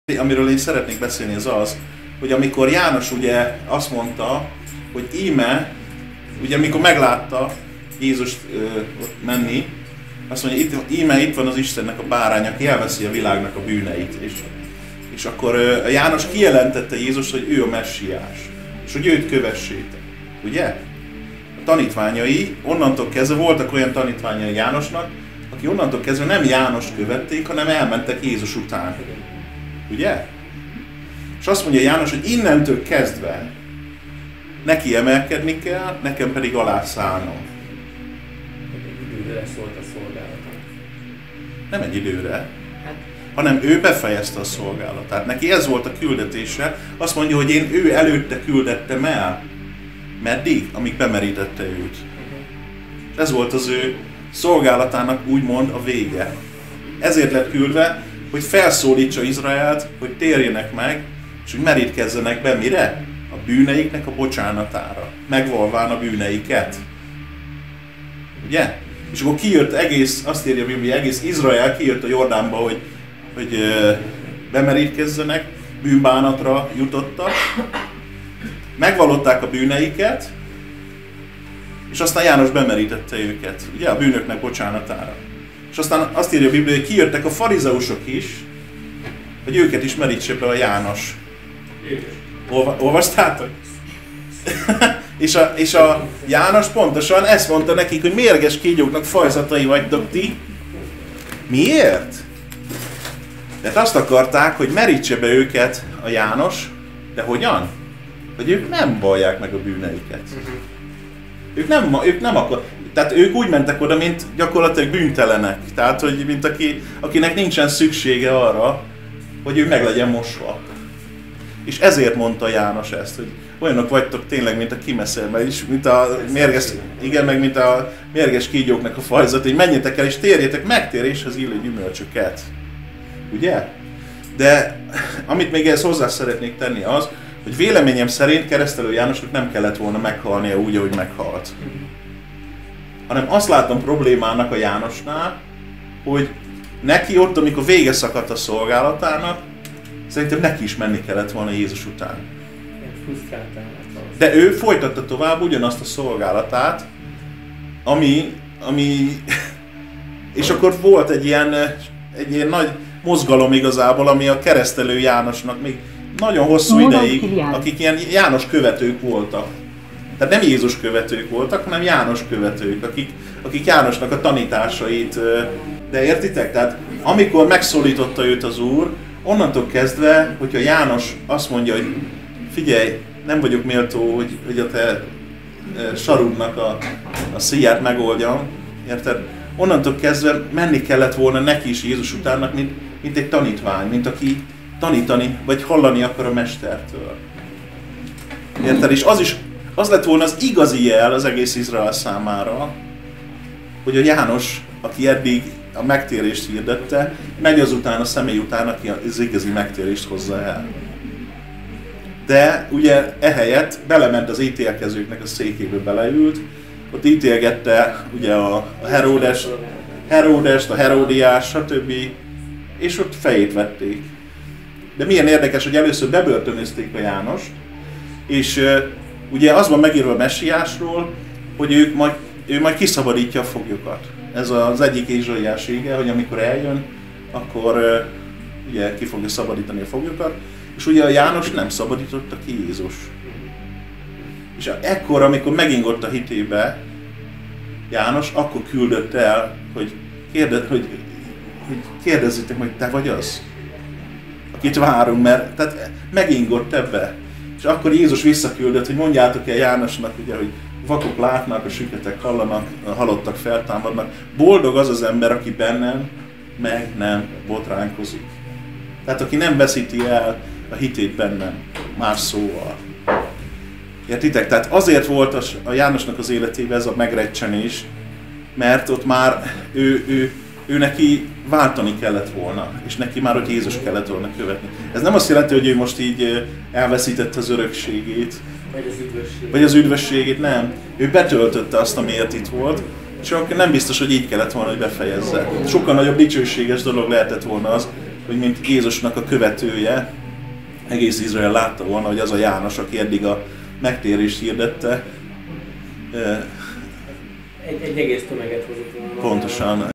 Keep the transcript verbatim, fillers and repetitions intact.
Amiről én szeretnék beszélni, az az, hogy amikor János ugye azt mondta, hogy íme, ugye amikor meglátta Jézust ö, ott menni, azt mondja, itt, íme itt van az Istennek a bárány, aki elveszi a világnak a bűneit. És, és akkor ö, János kijelentette Jézust, hogy ő a messiás, és hogy őt kövessétek. Ugye? A tanítványai onnantól kezdve voltak olyan tanítványai Jánosnak, aki onnantól kezdve nem Jánost követték, hanem elmentek Jézus után. Ugye? És azt mondja János, hogy innentől kezdve neki emelkedni kell, nekem pedig alászállnom. Egy időre szólt a szolgálata. Nem egy időre, hanem ő befejezte a szolgálatát. Neki ez volt a küldetése. Azt mondja, hogy én ő előtte küldettem el. Meddig? Amíg bemerítette őt. És ez volt az ő szolgálatának úgymond a vége. Ezért lett küldve, hogy felszólítsa Izraelt, hogy térjenek meg, és hogy merítkezzenek be mire? A bűneiknek a bocsánatára. Megvalván a bűneiket. Ugye? És akkor kijött egész, azt írja a Biblia, egész Izrael kijött a Jordánba, hogy, hogy bemerítkezzenek, bűnbánatra jutottak, megvallották a bűneiket, és aztán János bemerítette őket, ugye, a bűnöknek bocsánatára. És aztán azt írja a Biblia, hogy kijöttek a farizeusok is, hogy őket is merítse be a János. Olva, olvastátok? és, a, és a János pontosan ezt mondta nekik, hogy mérges kígyóknak fajzatai vagytok ti. Miért? Mert azt akarták, hogy merítse be őket a János, de hogyan? Hogy ők nem vallják meg a bűneiket. Ők nem, ők nem akar, tehát ők úgy mentek oda, mint gyakorlatilag bűntelenek. Tehát, hogy mint aki, akinek nincsen szüksége arra, hogy ő meg legyen mosva. És ezért mondta János ezt, hogy olyanok vagytok tényleg, mint a kimeszelben is, mint a mérges, igen, meg mint a mérges kígyóknak a fajzat, hogy menjetek el és térjetek megtéréshez illő gyümölcsöket. Ugye? De amit még ehhez hozzá szeretnék tenni az, hogy véleményem szerint Keresztelő Jánosnak nem kellett volna meghalnia úgy, ahogy meghalt. Hanem azt látom problémának a Jánosnál, hogy neki ott, amikor vége szakadt a szolgálatának, szerintem neki is menni kellett volna Jézus után. De ő folytatta tovább ugyanazt a szolgálatát, ami, ami és akkor volt egy ilyen, egy ilyen nagy mozgalom igazából, ami a Keresztelő Jánosnak még nagyon hosszú ideig, akik ilyen János követők voltak. Tehát nem Jézus követők voltak, hanem János követők, akik, akik Jánosnak a tanításait, de értitek? Tehát amikor megszólította őt az Úr, onnantól kezdve, hogyha János azt mondja, hogy figyelj, nem vagyok méltó, hogy, hogy a te sarudnak a, a szíját megoldjam, érted? Onnantól kezdve menni kellett volna neki is Jézus utánnak, mint, mint egy tanítvány, mint aki tanítani, vagy hallani akar a mestertől. Érted? És az is, az lett volna az igazi jel az egész Izrael számára, hogy a János, aki eddig a megtérést hirdette, megy azután a személy után, aki az igazi megtérést hozza el. De ugye ehelyett belement az ítélkezőknek a székébe, beleült, ott ítélgette ugye a Heródest, Heródest, a Heródiás, stb. És ott fejét vették. De milyen érdekes, hogy először bebörtönözték a Jánost, és uh, ugye az van megírva a messiásról, hogy ők majd, ő majd kiszabadítja a foglyokat. Ez az egyik Ézsaiás ége, hogy amikor eljön, akkor uh, ugye ki fogja szabadítani a foglyokat, és ugye a János nem szabadította ki Jézus. És ekkor, amikor megingott a hitébe János, akkor küldött el, hogy, kérdez, hogy, hogy kérdezzétek meg, te vagy az, akit várunk, mert tehát megingott ebbe. És akkor Jézus visszaküldött, hogy mondjátok el Jánosnak, ugye, hogy vakok látnak, a süketek hallanak, a halottak feltámadnak. Boldog az az ember, aki bennem meg nem botránkozik. Tehát aki nem veszíti el a hitét bennem, más szóval. Értitek? Tehát azért volt a Jánosnak az életében ez a megrecsenés, mert ott már ő, ő, ő neki váltani kellett volna, és neki már, hogy Jézus kellett volna követni. Ez nem azt jelenti, hogy ő most így elveszítette az örökségét, vagy az üdvösségét, vagy az üdvösségét, nem. Ő betöltötte azt, amiért itt volt, csak nem biztos, hogy így kellett volna, hogy befejezze. Sokkal nagyobb dicsőséges dolog lehetett volna az, hogy mint Jézusnak a követője, egész Izrael látta volna, hogy az a János, aki eddig a megtérést hirdette, Egy, egy egész tömeget hozott volna. pontosan